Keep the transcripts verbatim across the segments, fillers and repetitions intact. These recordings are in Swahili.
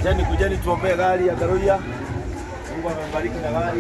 Kujeni, kujeni tuombee gari ya Garuya. Mungu amembariki na gari.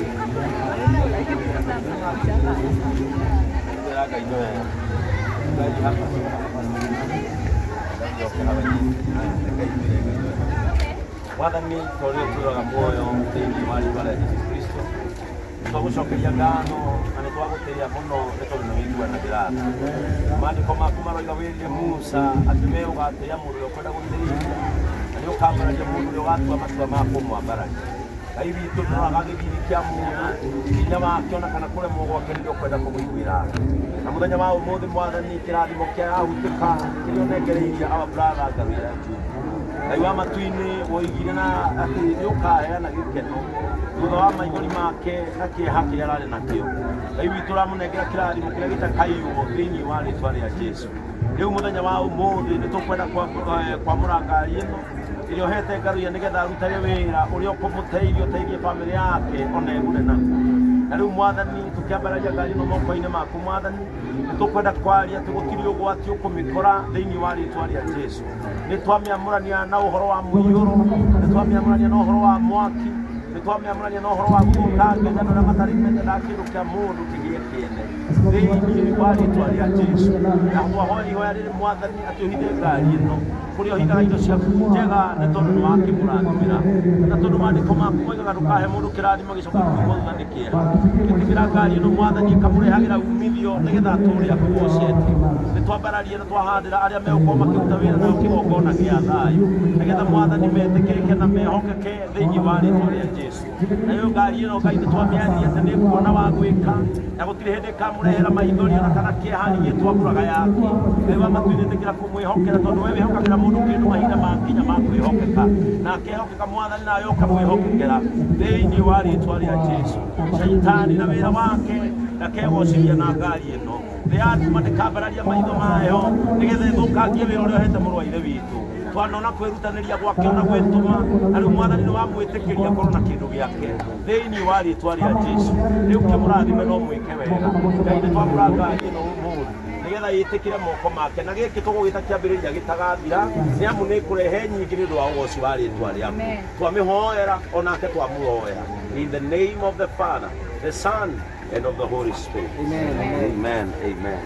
Mwathani tũrĩ tũraga muoyo thĩinĩ wa rĩĩtwa rĩa Jesũ Kristo. Tũgũcokeria ngatho na nĩ twagũtĩĩa mũno nĩ tondũ nĩ wĩiguanagĩra tha. Maandĩko maku maroiga wĩrire Musa atĩ we ũgatĩĩa mũndũ ũrĩa ũkwenda gũthĩĩria na nĩ ũkamararia mũndũ ũrĩa ũgatua matua ma kũmwambararia. Ngai witũ nĩũroraga gĩthiri kĩa mũndũ hinya wake ona kana kũremwo gwake rĩrĩa ũkwenda kũmũiguĩra tha. Na mũthenya wa ũmũthĩ Mwathani kĩrathimo kĩa ahutĩka kĩrĩa ũnengereirie our brother Garuya Njung'u. Ngai wa matu-inĩ woigire na atĩ nĩũkaheana gĩkeno thutha wa maithori make na kĩeha kĩrĩa ararĩ nakĩo. Ngai witũ ũramũnengera kĩrathimo kĩrĩa gĩtakaiywo thĩinĩ wa rĩĩtwa rĩa Jesũ. Rĩu mũthenya wa ũmũthĩ nĩtũkwenda kwamũra ngari ĩno ĩrĩa ũhete Garuya nĩgetha arutage wĩra ũrĩa ũkũmũteithia ũteithie bamĩrĩ yake ona egũre naguo. Na rĩu Mwathani tũkĩambararia ngari ĩno moko-inĩ maku Mwathani, nĩtũkwenda kwaria atĩ gũtirĩ ũgwati ũkũmĩkora thĩinĩ wa rĩĩtwa rĩa Jesũ. Nĩtwamĩamũrania na ũhoro wa mũiyũro, nĩtwamĩamũrania na ũhoro wa mwaki, nĩtwamĩamũrania na ũhoro wa gũthũkangia andũ arĩa matarĩ mendaga kĩndũ kĩa mũndũ kĩgĩe kĩene thĩinĩ wa rĩĩtwa rĩa Jesũ. Na twahoya ihoya rĩrĩ Mwathani atĩ ũhithe ngari ĩno kũrĩa ũhithaga indo ciaku njega nĩ tondũ nĩwakĩmũrathimĩra. Na tondũ maandĩko maku moigaga ndũkahe mũndũ kĩrathimo gĩcoke kuuma thutha nĩ kĩeha. Gĩtĩkĩra ngari ĩno Mwathani ĩkamũrehagĩra umithio nĩgetha atũũre akugoocete. Nĩtwambararia na twahandĩra arĩa megũkorwo makĩruta wĩra nayo kĩgongona gĩa thayũ nĩgetha Mwathani metĩkĩrĩke na mehokeke thĩinĩ wa rĩĩtwa rĩa Jesũ. Nayo ngari ĩno Ngai nĩtwamĩaria atĩ nĩkuona wa gwĩka na gũtirĩ hĩndĩ ĩkamũrehera maithori ona kana kĩeha ningĩ twamũraga yake. Ngai wa matu-inĩ tĩkĩra kũmwĩhokera tondũ we wĩhokagĩra mũndũ kĩndũ mahinda makinya ma kwĩhokeka, na akehokeka Mwathani nawe ũkamwĩhokekera thĩinĩ wa rĩĩtwa rĩa Jesũ. Shaitani na wĩra wake ndakegocĩria na ngari ĩno. Thĩ yatuma ndĩkambararia maitho mayo nĩgetha ĩthũkangie wĩra ũrĩa ũhete mũrũ wa ithe witũ. Twanona kwĩrutanĩria gwake ona gwĩtũma na rĩu Mwathani nĩwamwĩtĩkĩria korwo na kĩndũ gĩake thĩinĩ wa rĩĩtwa rĩa Jesũ. Rĩu kĩmũrathime no mwĩke wega. Ngai nĩtwamũra ngari ĩno ũmũthĩ nĩgetha yĩtĩkĩre moko make, na gĩkĩ tũgũgĩta kĩambĩrĩria gĩtagathira nĩamu nĩkũrehe nyingĩ nĩ ũndũ wa ũgooci wa rĩĩtwa rĩaku. Twamĩhoera onake twamuoera. In the name of the Father, the Son, and of the Holy Spirit. Amen. Amen. Amen.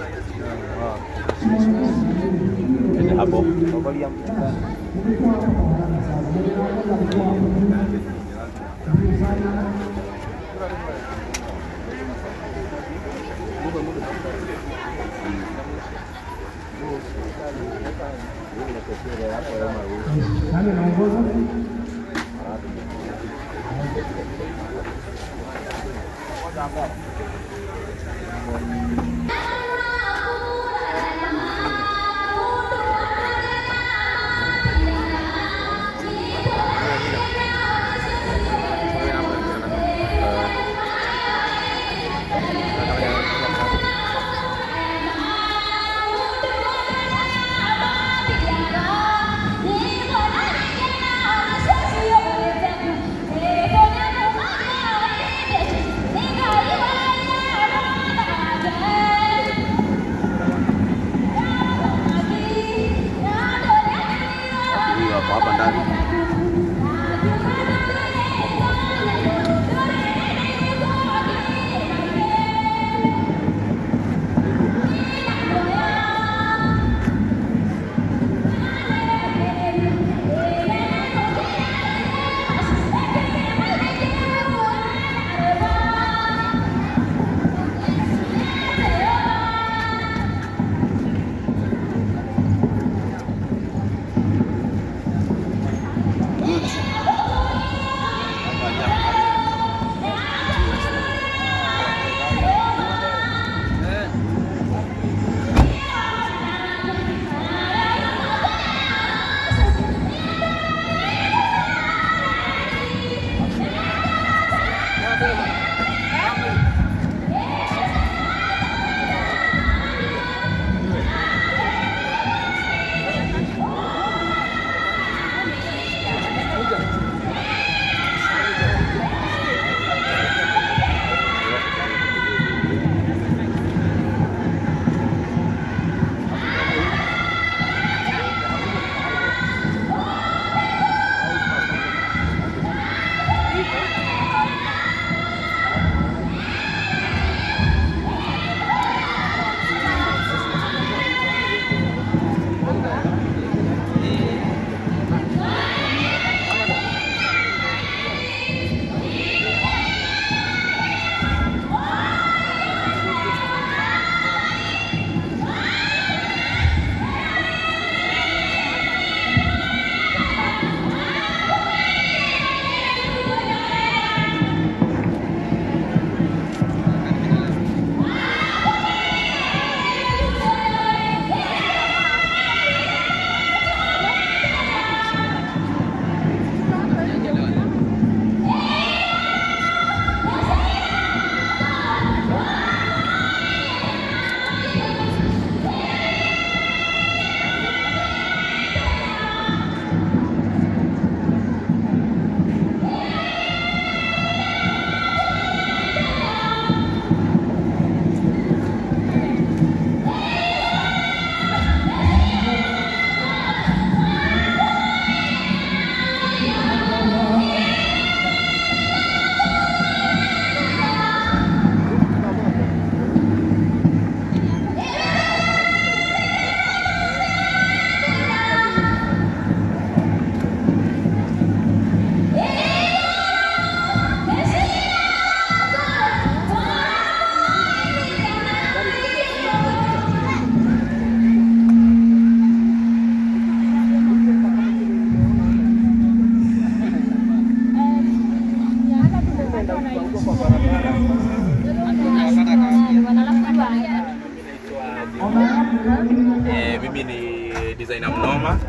Amen. Hapo. Nani anaongoza? Hapa ndani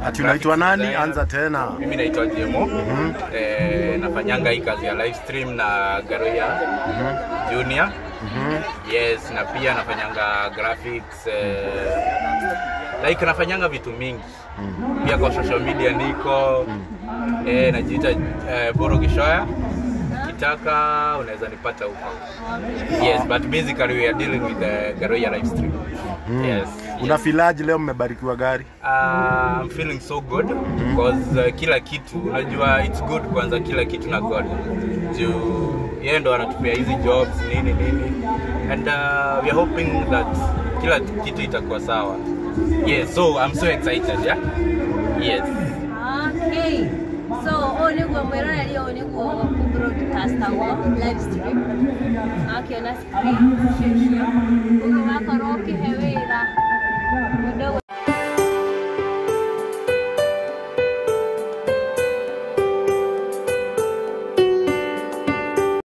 Ati unaitwa nani? Anza tena. Mimi naitwa Jemo. Mm-hmm. Eh, nafanyanga hii kazi ya live stream na Garoya mm-hmm. Junior. Mm-hmm. Yes, na pia nafanyanga graphics eh, like nafanyanga vitu mingi. Mm-hmm. Pia kwa social media niko mm-hmm. eh, najiita eh, Boro Gishoya. Kitaka unaweza nipata huko. Yes, but basically we are dealing with the Garoya live stream. Mm. Yes. Una feelaje leo mmebarikiwa gari? Uh, I'm feeling so good because uh, kila kitu unajua it's good kwanza kila kitu na God. Juu yeye ndo anatupea hizi jobs nini nini and uh, we are hoping that kila kitu itakuwa sawa. Yes, so I'm so excited, yeah. Yes. Okay. So, only go mwera yali only go broadcast our live stream. Okay, na screen share. Ukiwa koroki hewera.